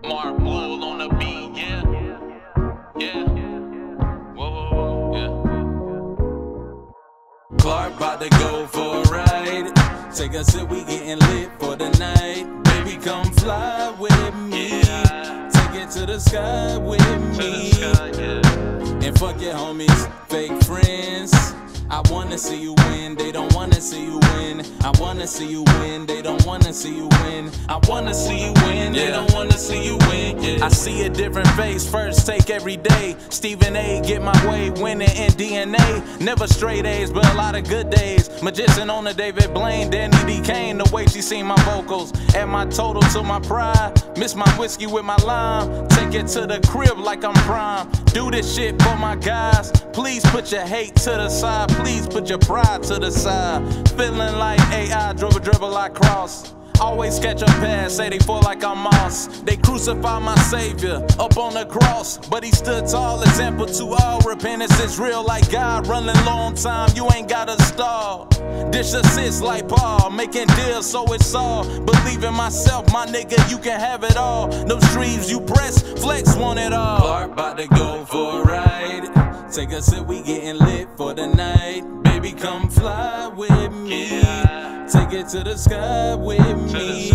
Smart bull on the beat, yeah. Yeah. Whoa, whoa, whoa, yeah. Clark bout to go for a ride. Take a sip, we getting lit for the night. Baby, come fly with me. Take it to the sky with me. And fuck your homies, fake friends. I wanna see you win, they don't wanna see you win. I wanna see you win, they don't wanna see you win. I wanna see you win, they don't wanna see you win. I see a different face, first take every day. Stephen A, get my way, winning in DNA. Never straight A's, but a lot of good days. Magician on the David Blaine, Danny D. Kane. The way she seen my vocals, add my total to my pride. Miss my whiskey with my lime. Take it to the crib like I'm prime. Do this shit for my guys. Please put your hate to the side. Please put your pride to the side. Feeling like AI, dribble, I cross. Always catch a pass, say they fall like I'm Moss. They crucify my savior up on the cross, but he stood tall, example to all. Repentance is real like God, running long time, you ain't gotta stall. Dish assist like Paul, making deals so it's all. Believe in myself, my nigga, you can have it all. Those streams you press, flex want it all. Clark bout to go for a ride. Take a sip, we getting lit for the night. Baby, come fly with me. Take it to the sky with me.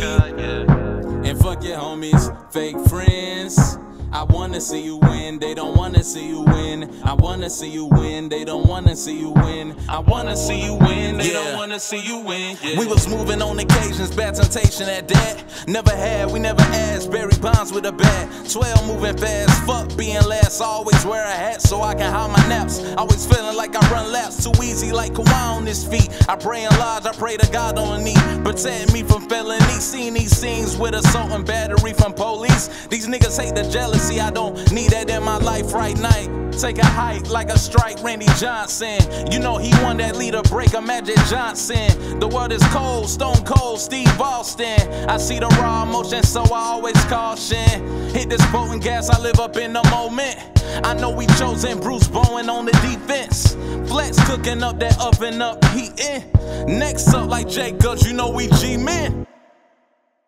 And fuck your homies, fake friends. I wanna see you win, they don't wanna see you win. I wanna see you win, they don't wanna see you win. I wanna see you win, they don't wanna see you win. We was moving on occasions, bad temptation at that. Never had, we never asked, Barry Bonds with a bat. 12 moving fast, fuck being last. Always wear a hat so I can hide my naps. Always feeling like I run laps, too easy like Kawhi on his feet. I pray in lodge, I pray to God on the knee. Protect me from felony, seen these scenes with assault and battery from police. These niggas hate the jealousy. I don't need that in my life right now. Take a hike like a strike, Randy Johnson. You know he won that leader breaker, Magic Johnson. The world is cold, stone cold, Steve Austin. I see the raw emotion, so I always caution. Hit this potent gas, I live up in the moment. I know we chosen Bruce Bowen on the defense. Flex cooking up that up and up heatin'. Next up like Jacobs, you know we G-men.